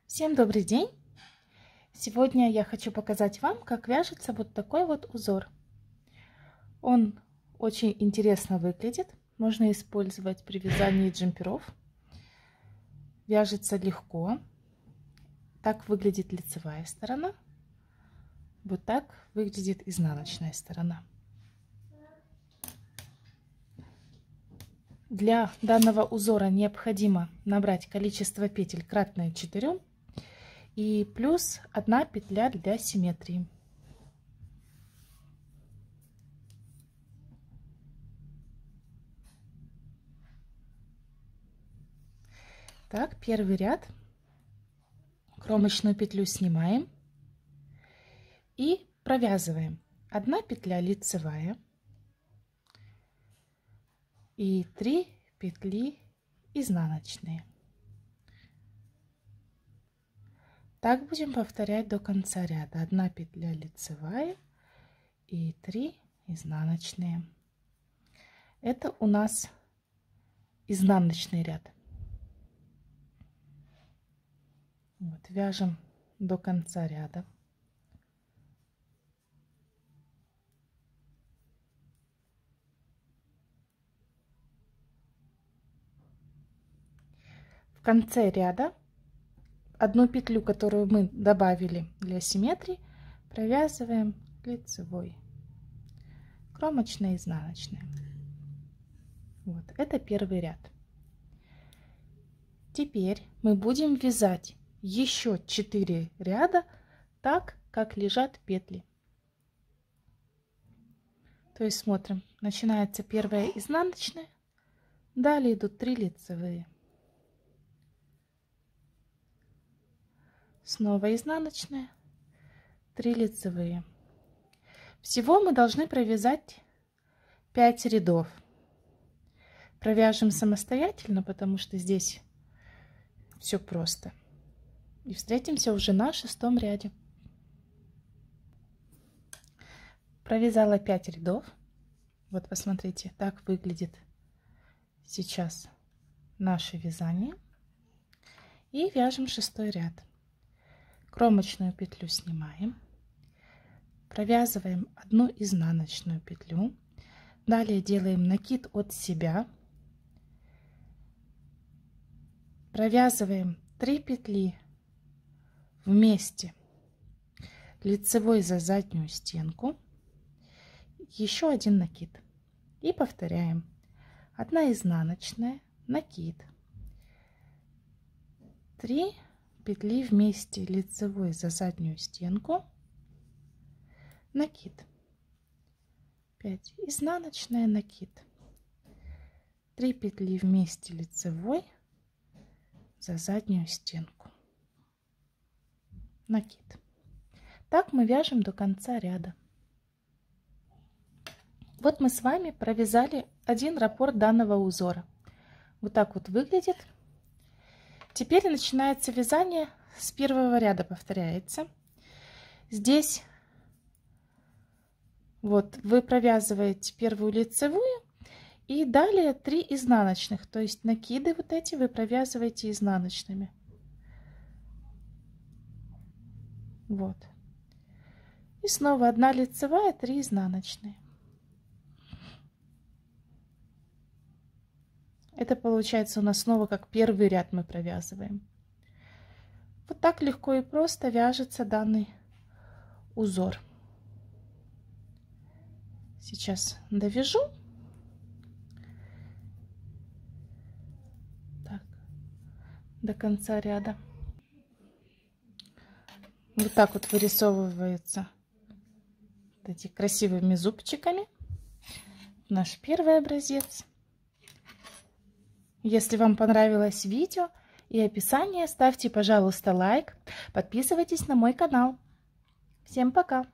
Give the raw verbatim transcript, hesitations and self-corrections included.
Всем добрый день! Сегодня я хочу показать вам, как вяжется вот такой вот узор. Он очень интересно выглядит, можно использовать при вязании джемперов. Вяжется легко. Так выглядит лицевая сторона. Вот так выглядит изнаночная сторона. Для данного узора необходимо набрать количество петель кратное четырем и плюс одна петля для симметрии. Так, первый ряд. Кромочную петлю снимаем и провязываем. Одна петля лицевая и три петли изнаночные. Так будем повторять до конца ряда. Одна петля лицевая и три изнаночные. Это у нас изнаночный ряд. Вот, вяжем до конца ряда. В конце ряда одну петлю, которую мы добавили для симметрии, провязываем лицевой, кромочной, изнаночной. Вот, это первый ряд. Теперь мы будем вязать еще четыре ряда так, как лежат петли. То есть смотрим, начинается первая изнаночная, далее идут три лицевые, снова изнаночная, три лицевые. Всего мы должны провязать пять рядов. Провяжем самостоятельно, потому что здесь все просто. И встретимся уже на шестом ряде. Провязала пять рядов. Вот посмотрите, так выглядит сейчас наше вязание. И вяжем шестой ряд. Кромочную петлю снимаем. Провязываем одну изнаночную петлю. Далее делаем накид от себя. Провязываем три петли вместе, лицевой за заднюю стенку, еще один накид и повторяем. Одна изнаночная, накид, три петли вместе, лицевой за заднюю стенку, накид, пять изнаночная, накид, три петли вместе, лицевой за заднюю стенку, накид. Так мы вяжем до конца ряда. Вот мы с вами провязали один раппорт данного узора. Вот так вот выглядит. Теперь начинается вязание с первого ряда, повторяется. Здесь вот вы провязываете первую лицевую и далее три изнаночных, то есть накиды вот эти вы провязываете изнаночными. Вот. И снова одна лицевая, три изнаночные. Это получается у нас снова как первый ряд мы провязываем. Вот так легко и просто вяжется данный узор. Сейчас довяжу. Так, до конца ряда. Вот так вот вырисовывается вот эти красивыми зубчиками наш первый образец. Если вам понравилось видео и описание, ставьте, пожалуйста, лайк, подписывайтесь на мой канал. Всем пока!